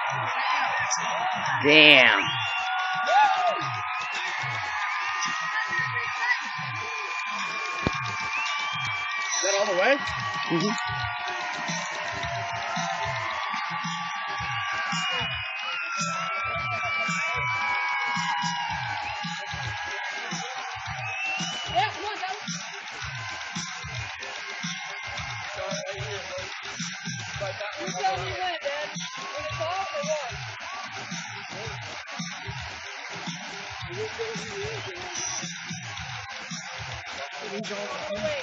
Damn. Is that all the way? Mm-hmm. Yeah, come on, guys. You tell me when, Dad. When it's off or what? Oh, wait.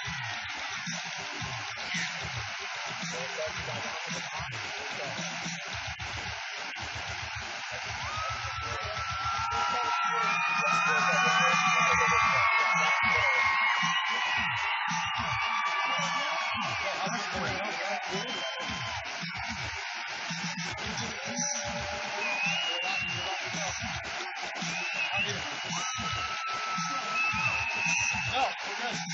No, we're good.